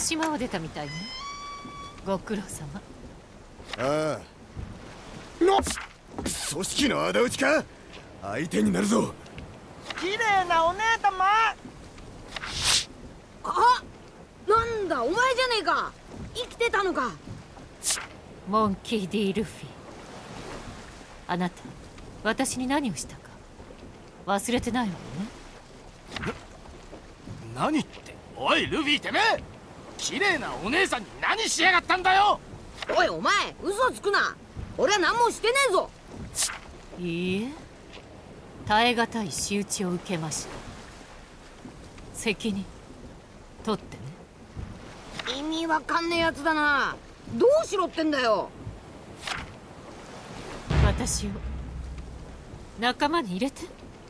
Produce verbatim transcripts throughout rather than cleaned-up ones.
島を出たみたいね。ご苦労様。 ああ、組織の仇討ちか。相手になるぞ。 綺麗なお姉様。 あ、なんだお前じゃねえか。生きてたのか。 モンキー・ディ・ルフィ、あなた私に何をしたか忘れてないわよね。 何って。おいルフィてめえ、綺麗なお姉さんに何しやがったんだよ。 おいお前嘘つくな。俺は何もしてねえぞ。 いいえ、耐え難い仕打ちを受けました。責任取ってね。 意味わかんねえやつだな。どうしろってんだよ。 私を仲間に入れて。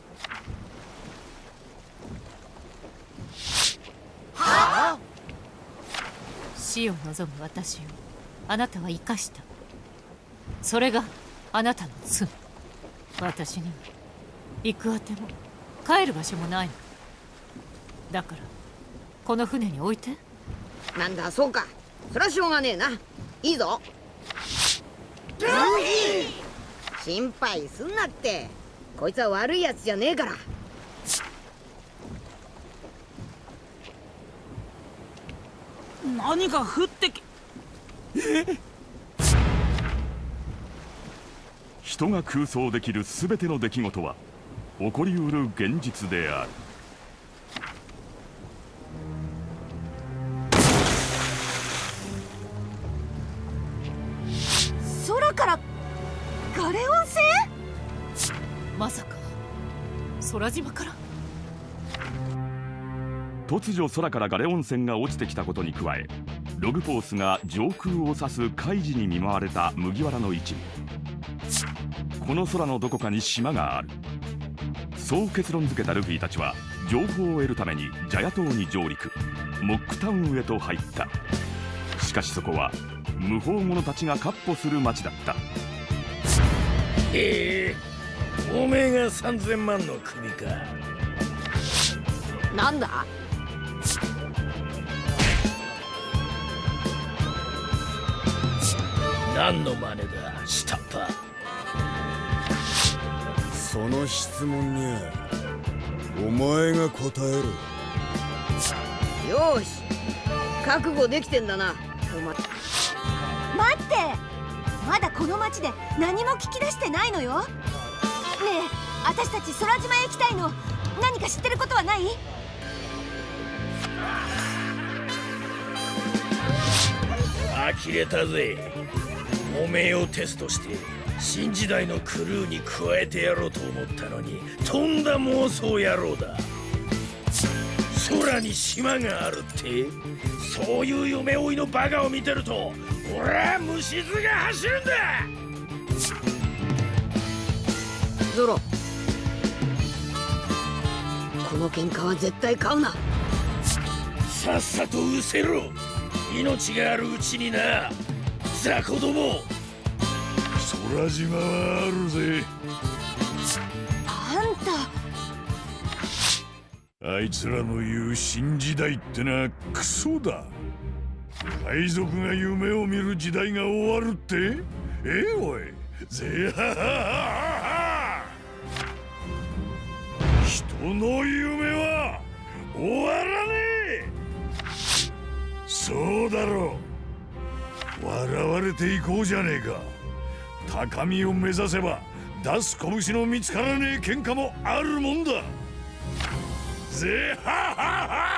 はあ？ 死を望む私をあなたは生かした。それがあなたの罪。私には行くあても帰る場所もないの。だからこの船に置いて。 なんだそうか。そりゃしょうがねえな。いいぞ。心配すんなって。こいつは悪いやつじゃねえから。 何か降ってき。 人が空想できる全ての出来事は起こりうる現実である。 空からガレオン星？ まさか空島から？ 突如空からガレオン船が落ちてきたことに加え、ログポースが上空を指す海示に見舞われた麦わらの一味。この空のどこかに島がある、そう結論付けたルフィたちは情報を得るためにジャヤ島に上陸、モックタウンへと入った。しかしそこは無法者たちが闊歩する町だった。 へえ、おめえがさんぜんまんの首か。 なんだ。 何の真似だ下っ端。 その質問にはお前が答えろ。 よし、覚悟できてんだなお前。 待って、まだこの町で何も聞き出してないのよ。ねえ、私たち空島へ行きたいの。何か知ってることはない？ 呆れたぜ。おめえをテストして新時代のクルーに加えてやろうと思ったのに、とんだ妄想野郎だ。空に島があるって、そういう夢追いのバカを見てると俺は虫唾が走るんだ。 ゾロ、この喧嘩は絶対買うな。 さっさと失せろ。命があるうちにな、雑魚ども。 空島はあるぜ。 あんた、 あいつらの言う新時代ってのはクソだ。海賊が夢を見る時代が終わるって。ええおい、ぜはははは。人の夢は終わらねえ。そうだろう。笑われていこうじゃねえか。高みを目指せば出す拳の見つからねえ喧嘩もあるもんだ。ぜははは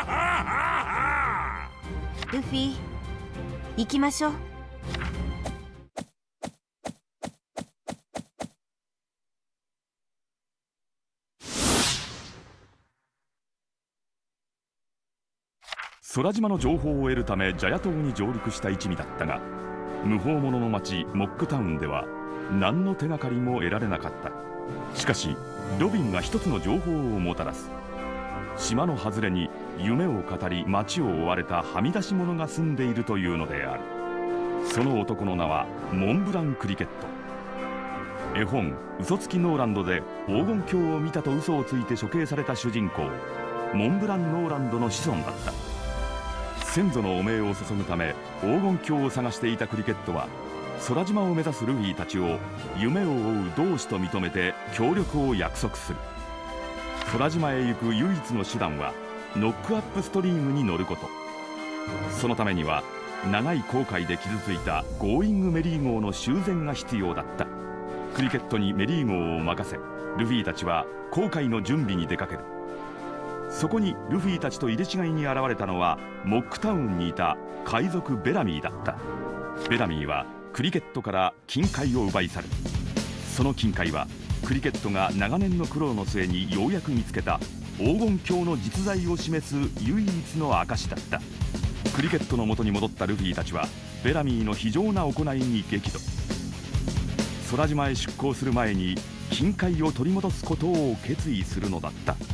は。 ルフィ、行きましょう。 空島の情報を得るためジャヤ島に上陸した一味だったが、無法者の町モックタウンでは何の手がかりも得られなかった。しかしロビンが一つの情報をもたらす。島の外れに夢を語り町を追われたはみ出し者が住んでいるというのである。その男の名はモンブラン・クリケット。絵本「嘘つきノーランド」で黄金鏡を見たと嘘をついて処刑された主人公モンブラン・ノーランドの子孫だった。 先祖の汚名を注ぐため黄金鏡を探していたクリケットは空島を目指すルフィたちを夢を追う同志と認めて協力を約束する。空島へ行く唯一の手段はノックアップストリームに乗ること。そのためには長い航海で傷ついたゴーイングメリー号の修繕が必要だった。クリケットにメリー号を任せ、ルフィたちは航海の準備に出かける。そこにルフィたちと入れ違いに現れたのはモックタウンにいた海賊ベラミーだった。ベラミーはクリケットから金塊を奪い去る。その金塊はクリケットが長年の苦労の末にようやく見つけた黄金鏡の実在を示す唯一の証だった。クリケットの元に戻ったルフィたちはベラミーの非常な行いに激怒。空島へ出港する前に金塊を取り戻すことを決意するのだった。